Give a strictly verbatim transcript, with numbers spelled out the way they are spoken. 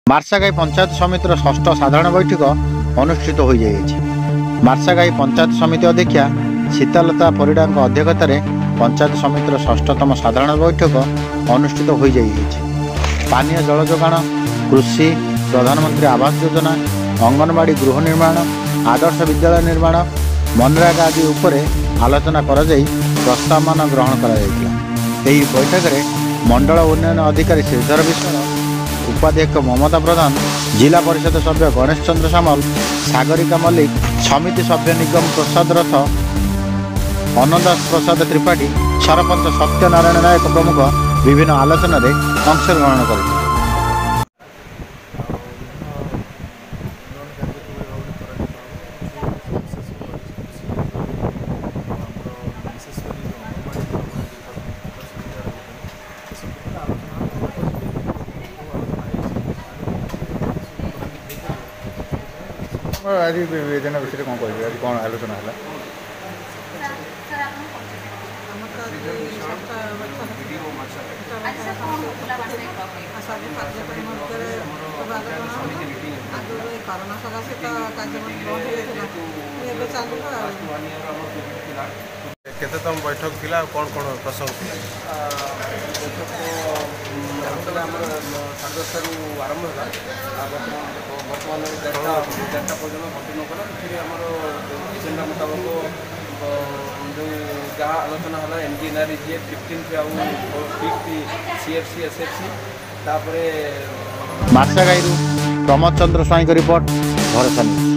मार्सागाई पंचायत समितिर षष्ठ साधारण बैठक अनुष्ठित हो जाइए। मार्सागाई पंचायत समिति अध्यक्षा सीतालता परिडा अध्यक्षतार पंचायत समितिर षष्ठतम साधारण बैठक अनुष्ठित हो जाइए। पानीय जल जोगाण, कृषि, प्रधानमंत्री आवास योजना, अंगनवाड़ी गृह निर्माण, आदर्श विद्यालय निर्माण, मनरेगा आदि उपरे आलोचना कर प्रस्ताव मान ग्रहण कर बैठक में मंडल उन्नयन अधिकारी श्रीधर विश्वाल, उपाध्यक्ष ममता प्रधान, जिला परिषद सभ्य गणेश चंद्र सामल, सागरिका मल्लिक, समिति सभ्य निगम प्रसाद रथ, अन्नदास प्रसाद त्रिपाठी, सरपंच सत्यनारायण नायक प्रमुख विभिन्न आलोचना रे अंशग्रहण करते। आज योजना विषय कौन कह आज कौन आलोचना है? केतम बैठक थिला कौन कौन प्रसंग आरंभ बर्तमान चार्टा पर्यटन कंटिन्यू कला एजेंडा मुताबक जो जहाँ आलोचना है M G N R G fifteen fifth C F C S F C तापर मार्सागाई प्रमोद चंद्र स्वाई रिपोर्ट भरोसा।